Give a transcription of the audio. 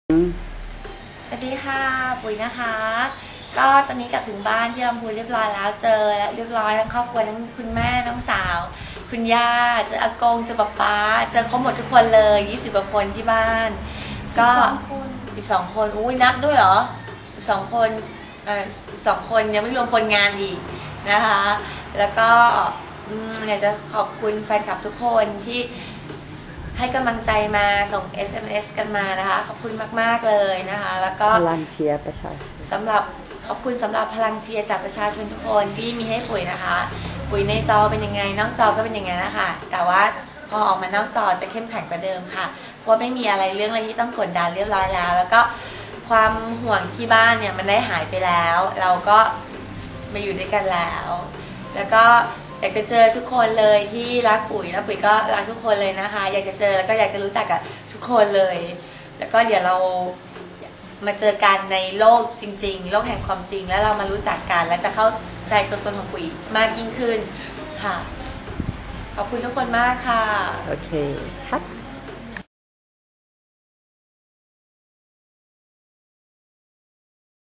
สวัสดีค่ะปุ๋ยนะคะก็ตอนนี้กลับถึงบ้านที่ลำพูนเรียบร้อยแล้วเจอและเรียบร้อยทั้งครอบครัวทั้งคุณแม่น้องสาวคุณย่าเจออากงเจอป๊าเจอครบหมดทุกคนเลย20 กว่าคนที่บ้านก็12 คนอุ้ยนับด้วยเหรอ12 คน12 คนยังไม่รวมคนงานอีกนะคะแล้วก็อยากจะขอบคุณแฟนคลับทุกคนที่ให้กำลังใจมาส่ง SMS กันมานะคะขอบคุณมากๆเลยนะคะแล้วก็พลังเชียร์ประชาชนขอบคุณสำหรับพลังเชียร์จากประชาชนทุกคนที่มีให้ปุ๋ยนะคะปุ๋ยในจอเป็นยังไงนอกจอก็เป็นอย่างนั้นนะคะแต่ว่าพอออกมานอกจอจะเข้มแข็งกว่าเดิมค่ะเพราะไม่มีอะไรเรื่องอะไรที่ต้องกดดันเรียบร้อยแล้วแล้วก็ความห่วงที่บ้านเนี่ยมันได้หายไปแล้วเราก็มาอยู่ด้วยกันแล้วแล้วก็อยากจะเจอทุกคนเลยที่รักปุ๋ยแล้วปุ๋ยก็รักทุกคนเลยนะคะอยากจะเจอแล้วก็อยากจะรู้จักกับทุกคนเลยแล้วก็เดี๋ยวเรามาเจอกันในโลกจริงๆโลกแห่งความจริงแล้วเรามารู้จักกันและจะเข้าใจตัวตนของปุ๋ยมากยิ่งขึ้นค่ะขอบคุณทุกคนมากค่ะโอเคครับ